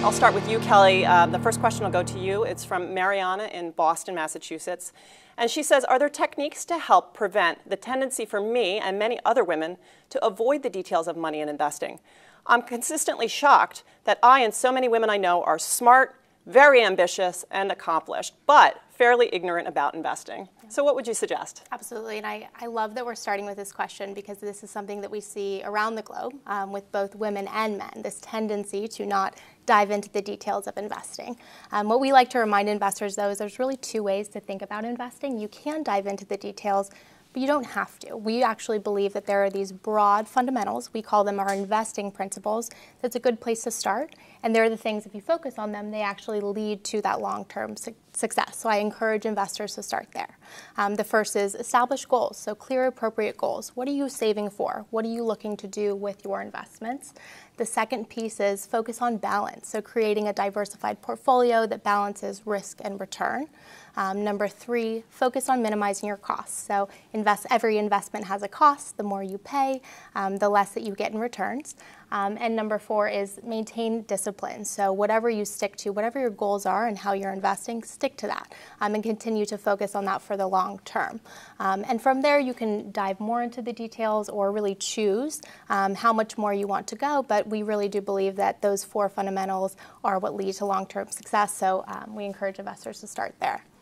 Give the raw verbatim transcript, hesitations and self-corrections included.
I'll start with you, Kelly. Uh, the first question will go to you. It's from Mariana in Boston, Massachusetts. And she says, are there techniques to help prevent the tendency for me and many other women to avoid the details of money and investing? I'm consistently shocked that I and so many women I know are smart, very ambitious, and accomplished, but fairly ignorant about investing. So what would you suggest? Absolutely, and I, I love that we're starting with this question because this is something that we see around the globe um, with both women and men, this tendency to not dive into the details of investing. Um, what we like to remind investors, though, is there's really two ways to think about investing. You can dive into the details, but you don't have to. We actually believe that there are these broad fundamentals. We call them our investing principles. That's a good place to start. And they're the things, if you focus on them, they actually lead to that long-term su success. So I encourage investors to start there. Um, the first is establish goals, so clear, appropriate goals. What are you saving for? What are you looking to do with your investments? The second piece is focus on balance, so creating a diversified portfolio that balances risk and return. Um, number three, focus on minimizing your costs. So invest, every investment has a cost. The more you pay, um, the less that you get in returns. Um, and number four is maintain discipline. So whatever you stick to, whatever your goals are and how you're investing, stick to that um, and continue to focus on that for the long term. Um, and from there, you can dive more into the details or really choose um, how much more you want to go. But we really do believe that those four fundamentals are what lead to long-term success. So um, we encourage investors to start there.